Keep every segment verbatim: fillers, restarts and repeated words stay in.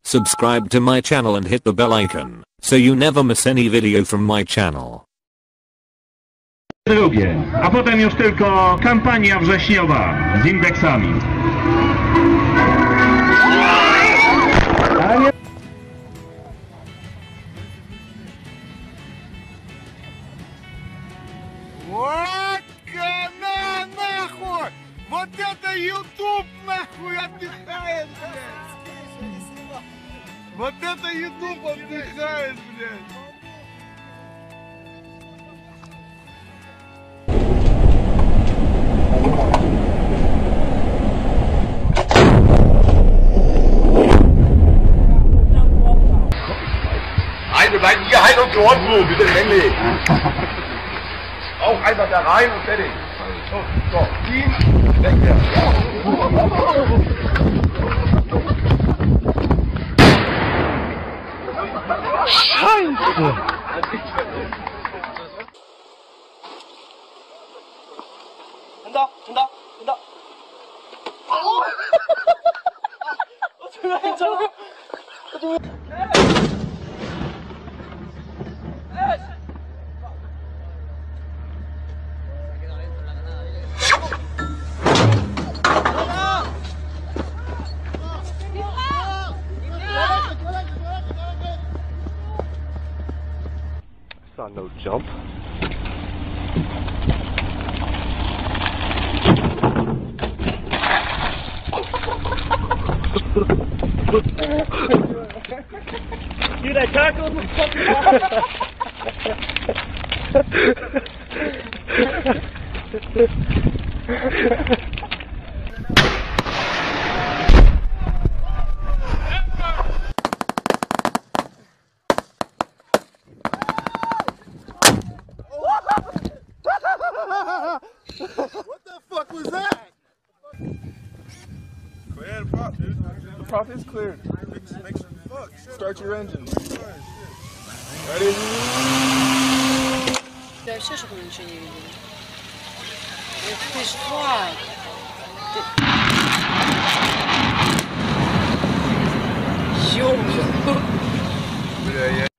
Subscribe to my channel and hit the bell icon, so you never miss any video from my channel. Drugie, a potem już tylko kampania wrześniowa z indeksami. На, нахуй! Вот это YouTube, нахуй, отдыхает, блядь! Вот это YouTube отдыхает, блядь! Eine bleiben hier halt und Ordnung, bitte männlich. Auch einfach da rein und fertig. So, so, ziehen, weg hier. Scheiße! 간다, 간다, 간다. 어! 어떻게 괜찮아? Saw no jump. Dude, that tackle was fucking What the fuck was that? Go ahead and pop, dude. The prop is cleared. Make, make, fuck, start your engine. Ready? Да вообще, чтобы мы ничего не видели. Эх ты ж тварь! Ты... Ё-моё! Бля, я...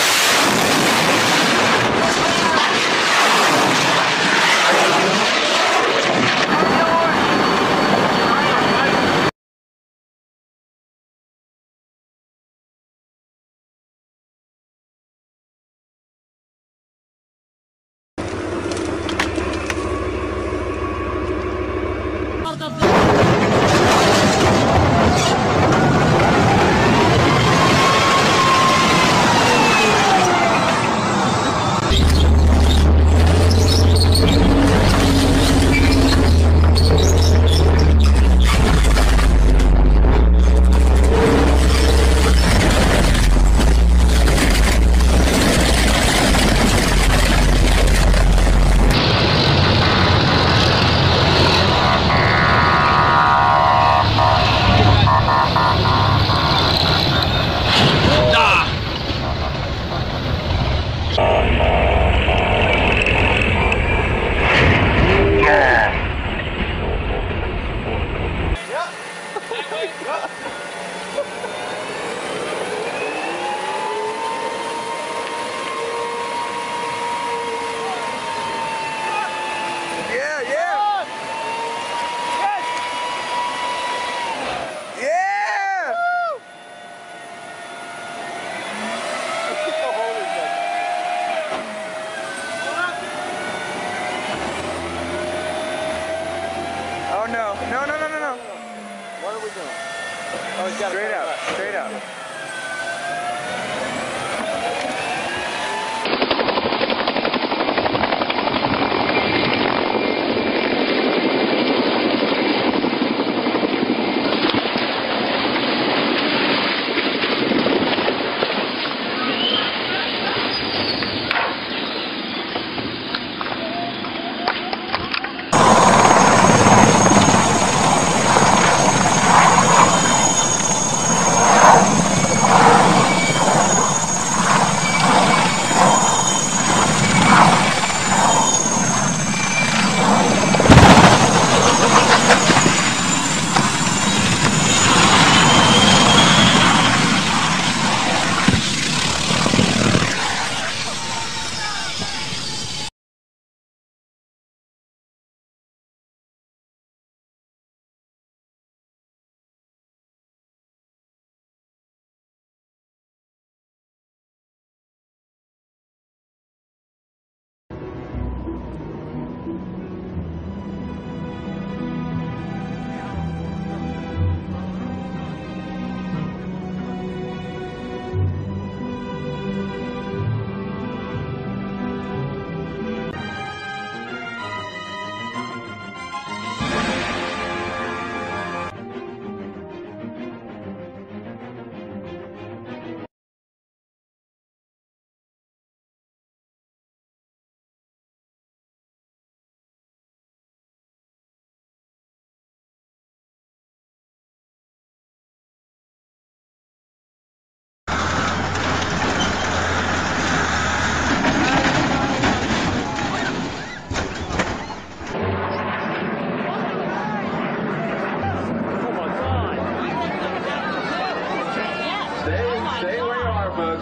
Oh no, no, no, no, no, no. What are we doing? Oh, he's got straight up, straight up.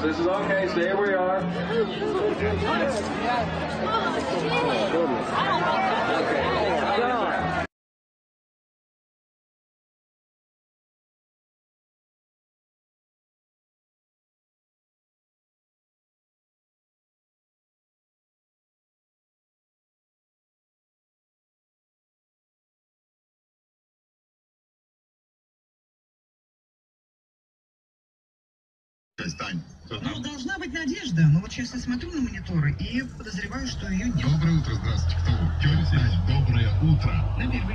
This is okay. Stay where you are. Ну, должна быть надежда, но вот сейчас я смотрю на мониторы и подозреваю, что ее нет. Доброе утро, здравствуйте. Кто вы? Тётя здесь. Доброе утро. На первый.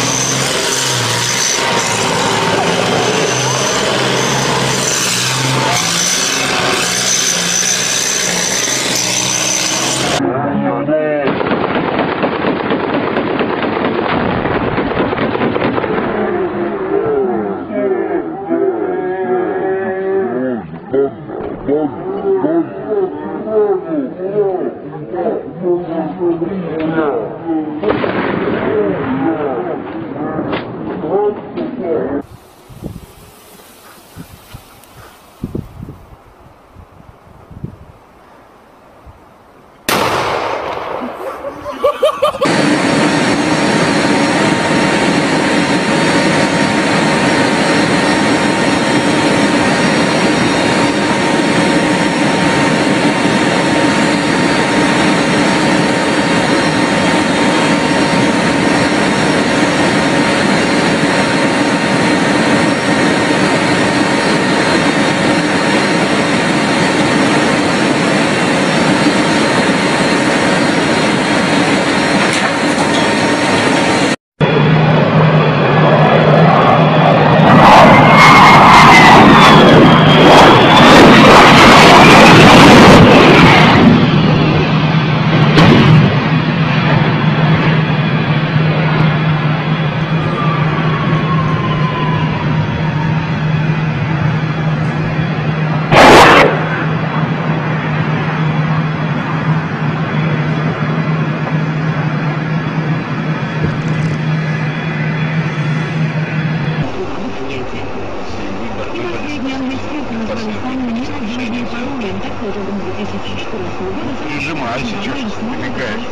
Нажимай сейчас, помигаешь.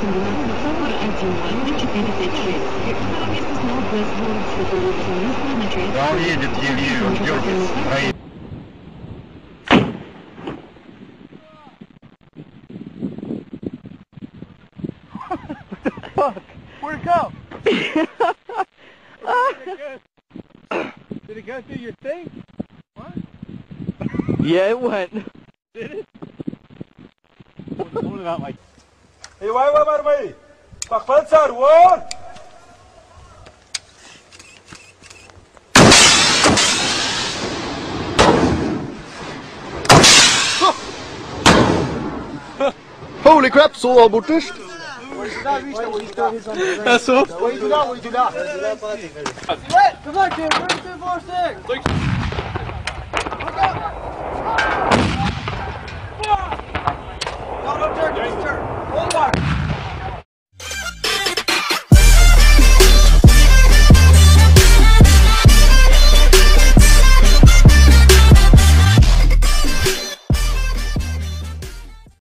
Да он едет, еле он дергается, проедет. Where'd it go? Did it go through your thing? What? Yeah, it went. Did it? Hold it out like. Hey, why, why, why, why? Pakpantsar, what? Holy crap, så borterst! That's all. Come on, kid. Three, two, four, six.